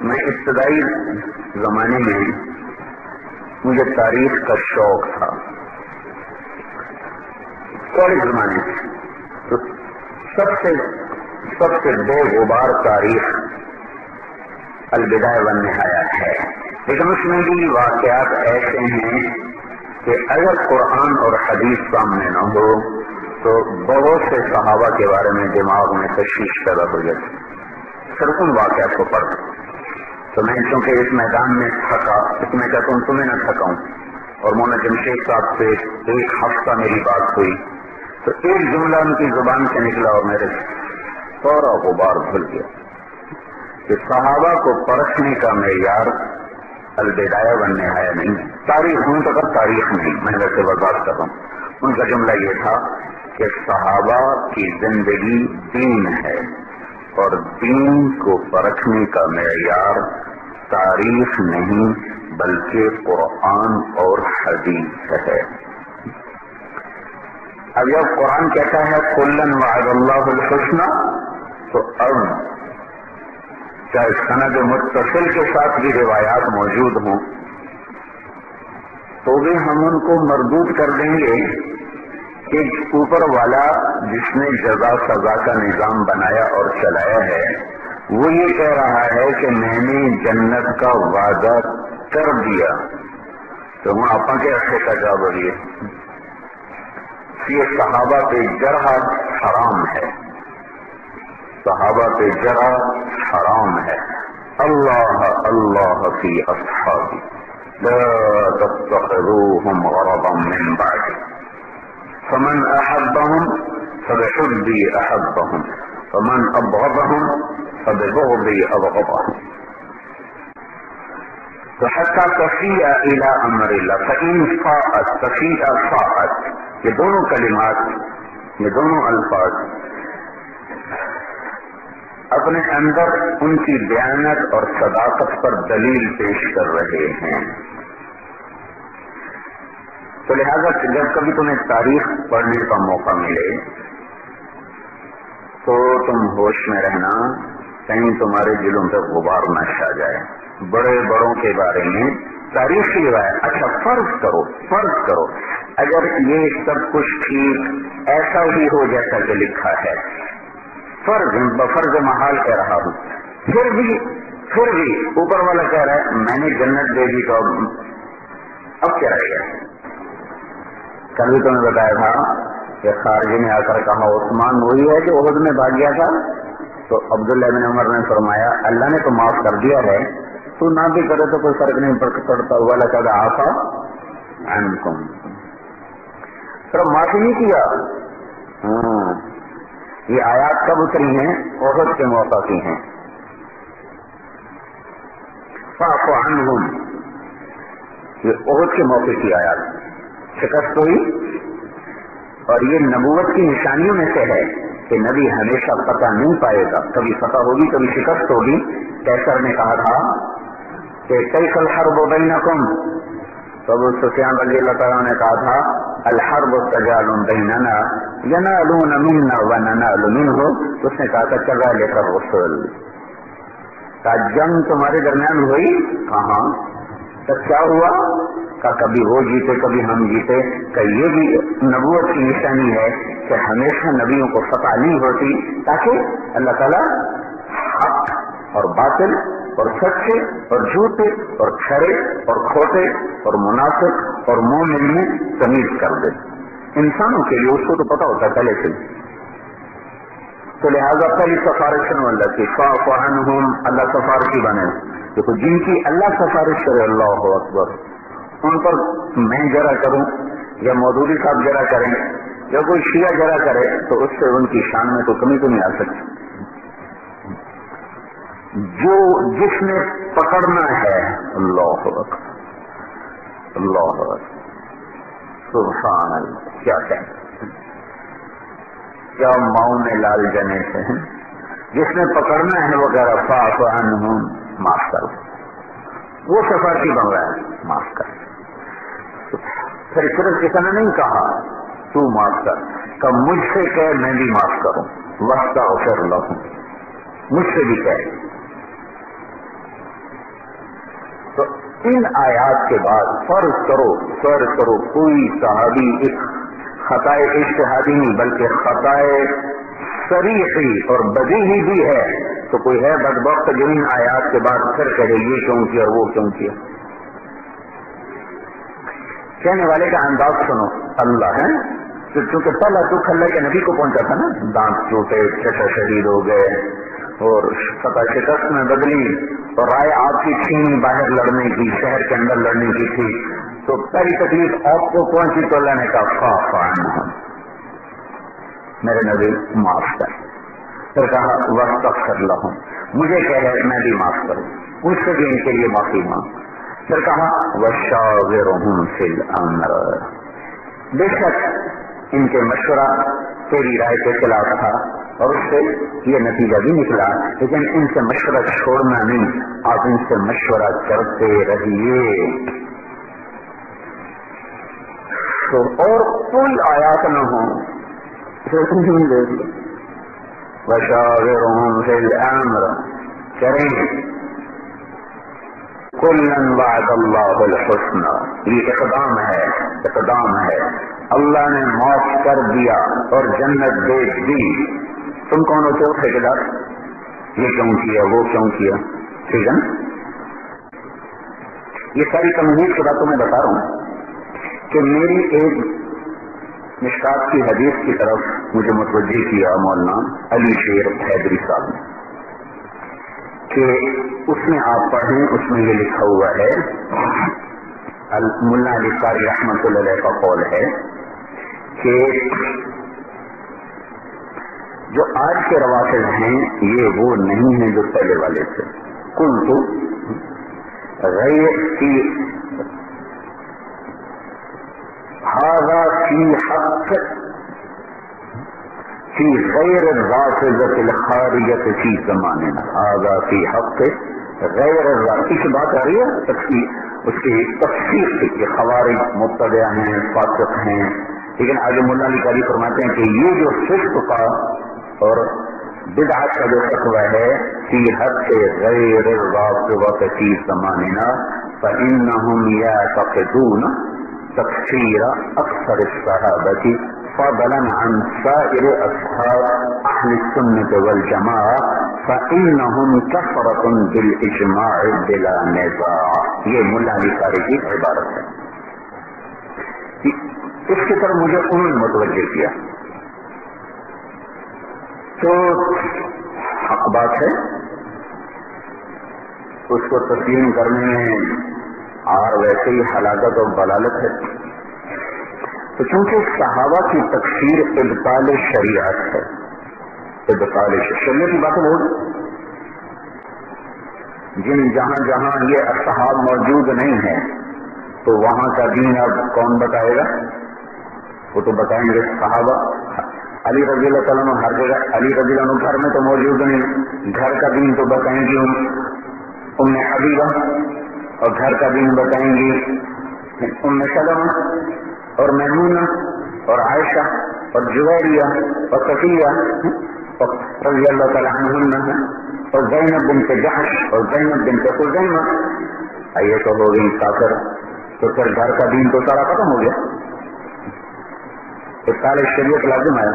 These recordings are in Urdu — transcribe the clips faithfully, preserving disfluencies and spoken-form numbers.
میں ابتدائی زمانے میں مجھے تاریخ کا شوق تھا، کالج زمانے میں تو سب سے سب سے بے غبار تاریخ البدایہ والنہایہ ہے، لیکن اس میں بھی واقعات ایسے ہیں کہ اگر قرآن اور حدیث سامنے نہ ہو تو بہت سے صحابہ کے بارے میں دماغ میں تشویش پیدا ہو جاتی۔ پھر ان واقعات کو پڑھ تو میں چونکہ اس میدان میں تھکا، اس میں کہتا ہوں تمہیں نہ تھکاؤں، اور مولانا جمشید صاحب سے ایک ہفتہ میری بات ہوئی تو ایک جملہ ان کی زبان سے نکلا اور میرے سارا غبار دھل گیا کہ صحابہ کو پرکھنے کا معیار البدایہ والنہایہ نہیں، تاریخ ہوں تو کب تاریخ نہیں، میں ویسے برداشت کرتا ہوں۔ ان کا جملہ یہ تھا کہ صحابہ کی زندگی دین ہے اور دین کو پرکھنے کا معیار تاریخ نہیں بلکہ قرآن اور حدیث ہے۔ اب جب قرآن کہتا ہے کلًا وعد اللہ الحسنی، تو اب چاہے سند متصل کے ساتھ بھی روایات موجود ہوں تو بھی ہم ان کو مردود کر دیں گے کہ اوپر والا جس نے جزا سزا کا نظام بنایا اور چلایا ہے وہ یہ کہہ رہا ہے کہ میں نے جنت کا وعدہ کر دیا، تو ہوں آپ کے رکھے کا کیا بولیے؟ یہ صحابہ پہ جرح حرام ہے، صحابہ پہ جرح حرام ہے۔ اللہ اللہ فی اصحابی لا تتخذوهم غرضا من بعدی فمن احبهم فبحبی احبهم ومن ابغضهم فببغضی ابغضهم۔ تو حتی تفیع الى امر اللہ فإن فاءت تفیع فاءت، یہ دونوں کلمات، یہ دونوں الفاظ اپنے اندر ان کی دیانت اور صداقت پر دلیل پیش کر رہے ہیں۔ تو لہذا جب کبھی تمہیں تاریخ پڑھنے کا موقع ملے تو تم ہوش میں رہنا، کہیں تمہارے دلوں پہ غبار نہ چھا جائے۔ بڑے بڑوں کے بارے میں تاریخ کی روایت، اچھا فرض کرو فرض کرو اگر یہ سب کچھ ٹھیک ایسا ہی ہو جیسا کہ لکھا ہے، فرض بفرض محال کہہ رہا ہوں، پھر بھی پھر بھی اوپر والا کہہ رہا ہے میں نے جنت دے دی، تو اب کیا رہے گا؟ کل بھی تمہیں بتایا تھا کہ خارجی نے آ کر کہا عثمان وہی ہے جو احد میں بھاگ گیا تھا، تو عبداللہ بن عمر نے فرمایا اللہ نے تو معاف کر دیا ہے، تو نہ بھی کرے تو کوئی فرق نہیں پڑتا، والا کہا آفا عنکم، صرف معافی نہیں کیا۔ ہاں یہ آیات کب اتری ہیں؟ احد کے موقع کی ہیں۔ فاعف عنہم، یہ احد کے موقع کی آیات، شکست ہوئی، اور یہ نبوت کی نشانیوں میں سے ہے کہ نبی ہمیشہ فتح نہیں پائے گا، کبھی فتح ہوگی کبھی شکست ہوگی۔ کیسر نے کہا تھا کہ کیف الحرب بینکم، تو ابو سفیان رضی اللہ تعالیٰ نے کہا تھا الحرب سجال بیننا ینالون منا وننال منہ، اس نے کہا تھا کذالک الرسل، کہا جنگ تمہارے درمیان ہوئی؟ کہاں؟ تو کیا ہوا؟ کہ کبھی وہ جیتے کبھی ہم جیتے، کہ یہ بھی نبوت کی نشانی ہے کہ ہمیشہ نبیوں کو فتح نہیں ہوتی، تاکہ اللہ تعالیٰ حق اور باطل اور سچے اور جھوٹے اور کھرے اور کھوٹے اور منافق اور مومن میں تمیز کر دے۔ انسانوں کے لیے اس کو تو پتا ہوتا ہے پہلے سے، تو لہذا پہلی سفارش سنو اللہ کی، فاعف عنہم، اللہ سفارشی بنے۔ دیکھو جن کی اللہ سفارش کرے، اللہ اکبر، ان پر میں جرا کروں یا مودودی صاحب جرا کریں یا کوئی شیعہ جرا کرے تو اس سے ان کی شان میں تو کمی تو نہیں آ سکتی۔ جو جس نے پکڑنا ہے، اللہ اکبر اللہ اکبر سبحان اللہ، کیا کہیں، کیا ماؤں میں لال جنے سے ہیں، جس نے پکڑنا ہے وہ کہہ رہا فاعف عنہم، معاف کرو، وہ سفارشی بن رہا ہے معاف کر۔ پھر صرف اتنا نہیں کہا تو معاف کر، کہ مجھ سے کہہ میں بھی معاف کروں، واستغفر لہم، مجھ سے بھی کہہ ان آیات کے بعد فرض کرو فرض کرو کوئی صحابی ایک خطائے اجتہادی نہیں بلکہ خطائے صریحی اور بدیہی بھی ہے، تو کوئی ہے بدبخت جو ان آیات کے بعد پھر کہے یہ کیوں کیا اور وہ کیوں کیا؟ کہنے والے کا انداز سنو، اللہ ہے چونکہ پہلا دکھ اللہ کے نبی کو پہنچا تھا نا، دانت ٹوٹے، چچا شہید ہو گئے اور فتح شکست میں بدلی، اور رائے آپ کی چھینی باہر لڑنے کی، شہر کے اندر لڑنے کی تھی، تو پہلی تکلیف آپ کو پہنچی تو اللہ نے کہا فاعف عنہم، میرے نبی معاف کر، پھر کہا واستغفر لہم، مجھے کہے میں بھی معاف کروں، مجھ سے بھی ان کے لیے معافی مانگ، پھر کہا وشاورہم فی الامر، بے شک ان کے مشورہ تیری رائے کے خلاف تھا اور اس سے یہ نتیجہ بھی نکلا، لیکن ان سے مشورہ چھوڑنا نہیں، آپ ان سے مشورہ کرتے رہیے۔ تو اور کوئی آیات نہ ہو وشاورہم فی الامر، کریں کلن وعد اللہ الحسنى، یہ اقدام ہے اقدام ہے اللہ نے معاف کر دیا اور جنت دے دی، تم کون ہوتے ہو ٹھیکیدار؟ یہ کیوں کیا وہ کیوں کیا؟ ٹھیک ہے نا؟ یہ ساری تمہید کی باتوں میں بتا رہا ہوں کہ میری ایک مشکات کی حدیث کی طرف مجھے متوجہ کیا مولانا علی شیر حیدری صاحب نے، کہ اس میں آپ پڑھیں، اس میں یہ لکھا ہوا ہے، ملا علی قاری رحمۃ اللہ علیہ کا قول ہے کہ جو آج کے روافض ہیں یہ وہ نہیں ہیں جو پہلے والے تھے، کنتو غیر کی ھذا فی حق فی غیر الرافضۃ الخارجۃ فی زماننا، ھذا فی حق غیر الرافضۃ، کی بات آ رہی ہے اس کی تفسیر سے کہ خوارج مبتدع ہیں، فاسق ہیں، لیکن آگے مولانا علی قاری فرماتے ہیں کہ یہ جو فسق کا اور بدعت کا جو فتویٰ ہے فی حق غیر الرافضۃ فی زماننا فإنہم یعتقدون تکفیر اکثر الصحابۃ فضلا عن سائر اصحاب اہل السنۃ والجماعہ فإنہم کفرۃ بالاجماع بلا نزاع، یہ مولانا علی قاری کی عبارت ہے۔ اس کی طرف مجھے انہوں نے متوجہ کیا، تو حق بات ہے، اس کو تسلیم کرنے میں اور ویسے ہی ہلاکت اور ضلالت ہے، تو چونکہ صحابہ کی تکفیر ابطال شریعت ہے، ابطال شریعت کی باتیں بول جن جہاں جہاں یہ اصحاب موجود نہیں ہے تو وہاں کا دین اب کون بتائے گا؟ وہ تو بتائیں گے صحابہ۔ علی رضی اللہ تعالیٰ عنہ ہر جگہ، علی رضی اللہ عنہ گھر میں تو موجود نہیں، گھر کا دین تو بتائیں گی ام حبیبہ، اور گھر کا دین بتائیں گی ام سلمہ اور میمونہ اور عائشہ اور جویریہ اور صفیہ رضی اللہ تعالیٰ عنہن اور زینب بنت جحش اور زینب بنت خزیمہ، یہ تو ہو گئی کافر، تو پھر گھر کا دین تو سارا ختم ہو گیا، ابطال شریعت لازم آیا۔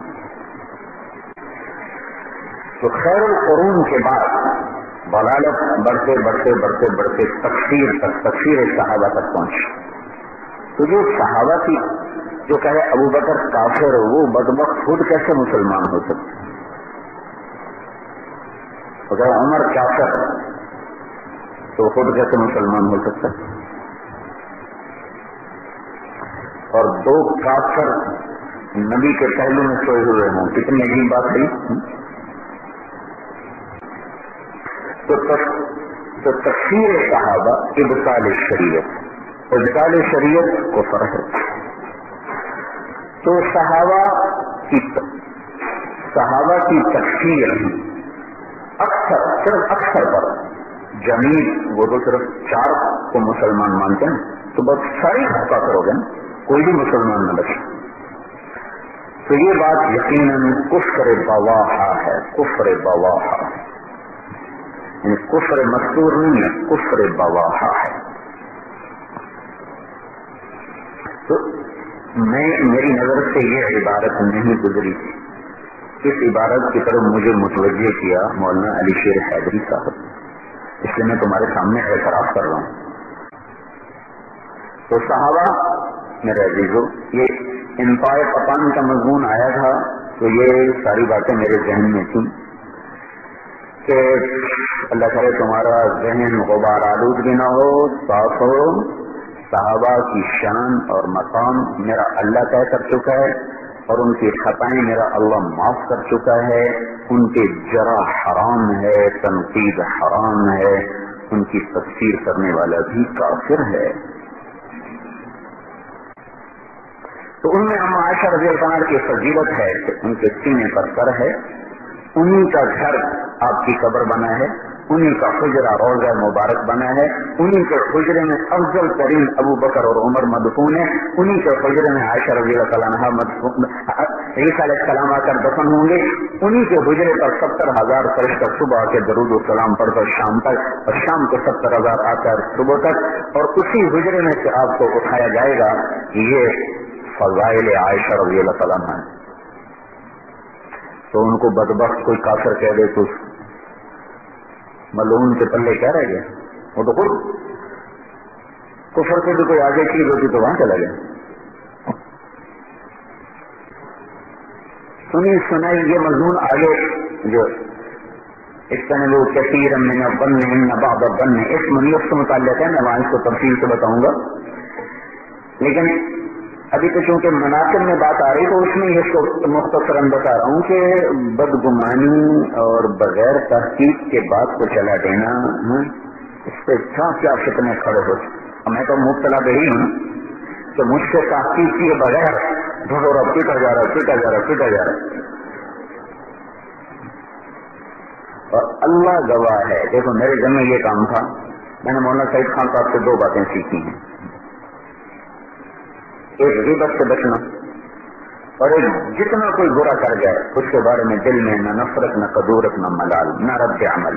تو خیر القرون کے بعد ضلالت بڑھتے بڑھتے بڑھتے بڑھتے تکفیر تک، تکفیر صحابہ تک پہنچی، تو جو صحابہ کی جو کہے ابو بکر کافر، وہ بدبخت خود کیسے مسلمان ہو سکتے؟ اگر عمر کافر تو خود کیسے مسلمان ہو سکتا؟ اور دو کافر نبی کے پہلو میں سوئے ہوئے ہوں، کتنی عجیب بات ہے۔ تو تکفیر صحابہ ابطال شریعت، ابطال شریعت کفر ہے۔ تو صحابہ کی صحابہ کی تکفیر اکثر صرف اکثر پر جمیل، وہ تو صرف چار کو مسلمان مانتے ہیں، تو بہت ساری کافر ہو گئے، کوئی بھی مسلمان نہ بچے۔ تو یہ بات یقیناً کفر بواحا ہے، کفر بواحا، یعنی کفر مستور نہیں ہے، کفر بواحا ہے۔ تو میں میری نظر سے یہ عبارت نہیں گزری تھی. اس عبارت کی طرف مجھے متوجہ کیا مولانا علی شیر حیدری صاحب، اس لیے میں تمہارے سامنے اعتراف کر رہا ہوں. تو صحابہ میرے عزیزو، یہ انفاع پپان کا مضمون آیا تھا تو یہ ساری باتیں میرے ذہن میں تھیں کہ اللہ کرے تمہارا ذہن غبار آلود بھی نہ ہو، صاف ہو. صحابہ کی شان اور مقام میرا اللہ طے کر چکا ہے، اور ان کی خطائیں میرا اللہ معاف کر چکا ہے. ان کے جرح حرام ہے، تنقید حرام ہے، ان کی تفسیر کرنے والا بھی کافر ہے. تو ان میں ہم عائشہ رضی اللہ عنہ کی فضیلت ہے کہ ان کے سینے پر سر ہے، انہی کا گھر آپ کی قبر بنا ہے، انہی کا حجرہ روضہ مبارک بنا ہے، انہی کے حجرے میں افضل ترین ابو بکر اور عمر مدفون ہے، انہی کے حجرے میں عائشہ رضی اللہ عنہا مدفون، عیسیٰ علیہ السلام آ کر دفن ہوں گے. انہی کے حجرے پر ستر ہزار فرشتہ صبح کے درود و سلام پڑھ کر شام تک، اور شام کو ستر ہزار آ کر صبح تک، اور اسی حجرے میں سے آپ کو اٹھایا جائے گا. یہ فضائل عائشہ رضی اللہ عنہا. تو ان کو بدبخت کوئی کافر کہہ دے تو ملعون کے پلے کیا رہ گیا؟ وہ تو خود کفر سے بھی کوئی آگے چیز ہوتی تو وہاں چلا گیا. سنی سنائی یہ مضمون آگے جو اس طرح لوگ کثیر من الظن بعض الظن اس منیت سے متعلق ہے، میں وہاں اس کو تفصیل سے بتاؤں گا. لیکن ابھی تو چونکہ مناسب میں بات آ رہی تو اس میں اس کو مختصراً بتا رہا ہوں کہ بدگمانی اور بغیر تحقیق کے بات کو چلا دینا، اس پہ کیا کیا فتنے کھڑے ہو. میں تو مبتلا بہی ہوں کہ مجھ سے تحقیق کیے بغیر ڈھوڑا پیٹا جا رہا پیٹا جا رہا پیٹا جا رہا. اور اللہ گواہ ہے، دیکھو میرے ذمہ میں یہ کام تھا، میں نے مولانا سعید خان صاحب سے دو باتیں سیکھی ہیں. ایک غیبت سے بچنا، اور ایک جتنا کوئی برا کر جائے اس کے بارے میں دل میں نہ نفرت نہ قدورت نہ ملال نہ رد عمل.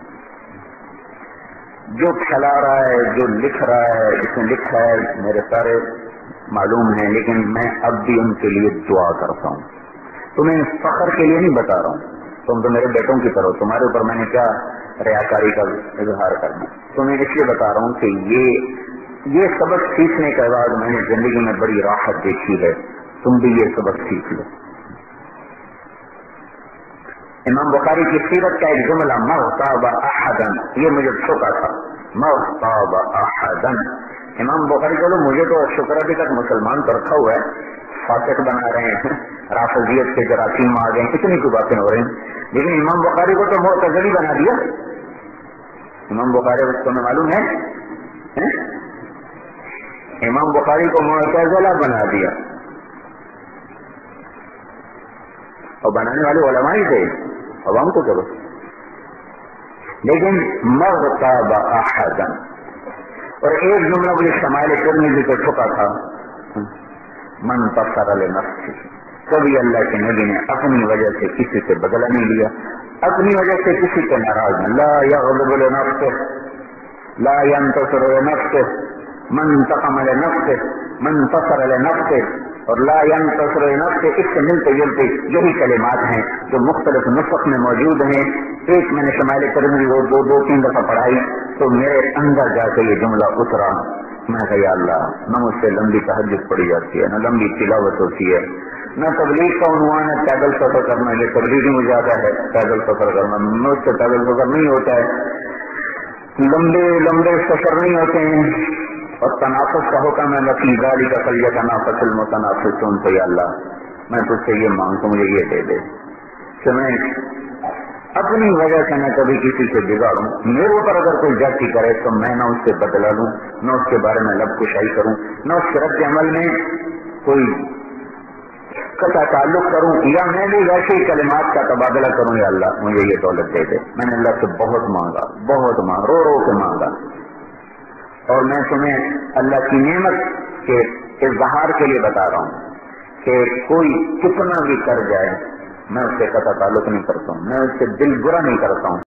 جو پھیلا رہا ہے جو لکھ رہا ہے جس نے لکھا ہے میرے سارے معلوم ہیں، لیکن میں اب بھی ان کے لیے دعا کرتا ہوں. تمہیں فخر کے لیے نہیں بتا رہا ہوں، تم تو میرے بیٹوں کی طرح، تمہارے اوپر میں نے کیا ریاکاری کا اظہار کرنا. تمہیں اس لیے بتا رہا ہوں کہ یہ یہ سبق سیکھنے کے بعد میں نے زندگی میں بڑی راحت دیکھی ہے. تم بھی یہ سبق سیکھ لو. امام بخاری کی سیرت کا ایک جملہ مغتاب احدن، یہ مجھے چھوکا تھا. مغتاب احدن، امام بخاری چلو مجھے تو شکر ابھی تک مسلمان تو رکھا ہوا ہے، فاسق بنا رہے ہیں، رافضیت کے جراثیم آ گئے، اتنی کی باتیں ہو رہی ہیں، لیکن امام بخاری کو تو معتزلی بنا دیا. امام بخاری کو تمہیں معلوم ہے امام بخاری کو معتزلہ بنا دیا، اور بنانے والے علماء ہی تھے، عوام کو کرو. لیکن مغتاب احدن، اور ایک جملہ مجھے شمائل ترمذی کو ٹھکا تھا، من تصر لنفسه. کبھی اللہ کے نبی نے اپنی وجہ سے کسی سے بدلہ نہیں لیا، اپنی وجہ سے کسی سے ناراض نہیں. لا یغضب لنفسه لا ينتصر لنفسه من انتقم لنفسه من انتصر لنفسه، اور لا ينتصر لنفسه اس سے ملتے جلتے یہی کلمات ہیں جو مختلف نسخ میں موجود ہیں. ایک میں نے شمائل ترمذی وہ دو دو تین دفعہ پڑھائی تو میرے اندر جا کے یہ جملہ اترا. میں کہا یا اللہ، نہ مجھ سے لمبی تہجد پڑھی جاتی ہے، نہ لمبی تلاوت ہوتی ہے، نہ تبلیغ کا عنوان ہے پیدل سفر کرنا، یہ تبلیغ ہی زیادہ ہے پیدل سفر کرنا، مجھ سے پیدل سفر نہیں ہوتا ہے، لمبے لمبے سفر نہیں ہوتے ہیں. اور تنافس کا حکم ہے، نفی ذالی کا فلیہ تنافس المتنافسون. تو یا اللہ میں تجھ سے یہ مانگتا ہوں، مجھے یہ دے دے کہ میں اپنی وجہ سے نہ کبھی کسی سے بگاڑوں. میرے اوپر اگر کوئی جاتی کرے تو میں نہ اس سے بدلا لوں، نہ اس کے بارے میں لب کشائی کروں، نہ اس کے رد عمل میں کوئی قطع تعلق کروں، یا میں بھی ویسے ہی کلمات کا تبادلہ کروں. یا اللہ مجھے یہ دولت دے دے. میں نے اللہ سے بہت مانگا، بہت مانگا، رو رو کے مانگا. اور میں تمہیں اللہ کی نعمت کے اظہار کے لیے بتا رہا ہوں کہ کوئی کتنا بھی کر جائے میں اس سے قطع تعلق نہیں کرتا ہوں، میں اس سے دل برا نہیں کرتا ہوں.